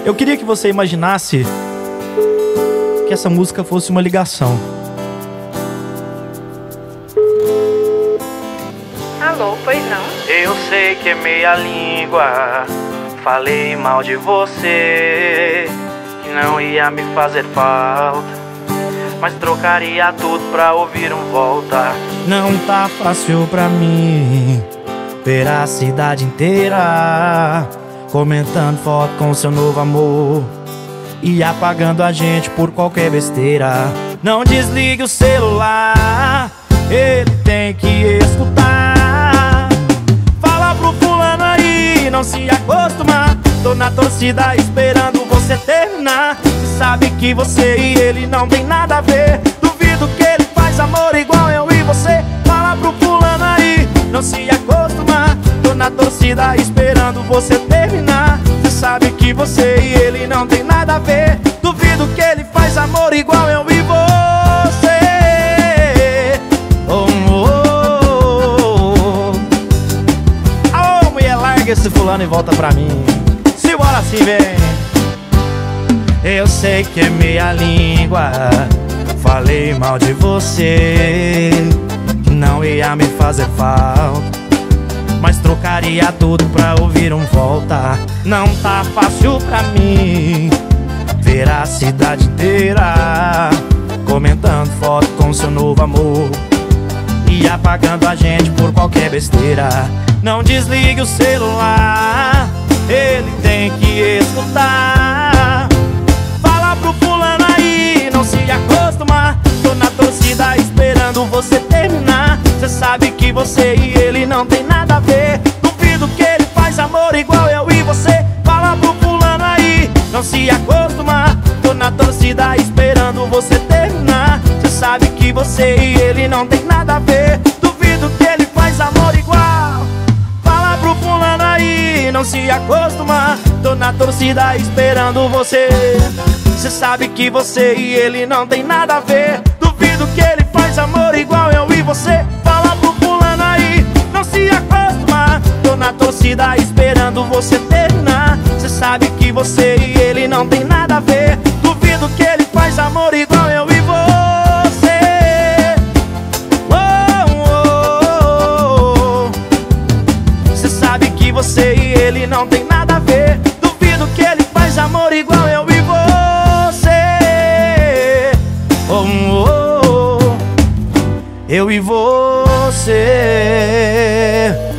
Eu queria que você imaginasse que essa música fosse uma ligação. Alô, pois não? Eu sei que é meia língua, falei mal de você, que não ia me fazer falta, mas trocaria tudo pra ouvir um volta. Não tá fácil pra mim ver a cidade inteira comentando foto com seu novo amor e apagando a gente por qualquer besteira. Não desligue o celular, ele tem que escutar. Fala pro fulano aí, não se acostumar. Tô na torcida esperando você terminar. Cê sabe que você e ele não tem nada a ver. Duvido que ele faz amor igual eu e você. Fala pro fulano aí, não se acostumar. Tô na torcida esperando você terminar. Cê sabe que você e ele não tem nada a ver. Duvido que ele faz amor igual eu e você. Oh, oh, oh. Aô, mulher, larga esse fulano e volta pra mim. Simbora assim, vem. Eu sei que é meia língua, falei mal de você, que não ia me fazer falta, mas trocaria tudo pra ouvir um volta. Não tá fácil pra mim ver a cidade inteira comentando foto com seu novo amor e apagando a gente por qualquer besteira. Não desligue o celular, ele tem que escutar. Fala pro fulano aí, não se acostumar. Tô na torcida esperando você terminar. Cê sabe que você e ele não tem nada a ver. Duvido que ele faz amor igual eu e você. Fala pro fulano aí, não se acostumar. Tô na torcida esperando você terminar. Cê sabe que você e ele não tem nada a ver. Duvido que ele faz amor igual. Fala pro fulano aí, não se acostumar. Tô na torcida esperando você. Cê sabe que você e ele não tem nada a ver. Duvido que ele faz amor igual eu e você. Fala pro fulano aí, não se acostumar. Tô na torcida esperando você terminar. Cê sabe que você e ele não tem nada a ver. Duvido que ele faz amor igual eu e você. Cê sabe que você e ele não tem nada a ver. Duvido que ele faz amor igual eu e você. Oh, oh, oh. Eu e você.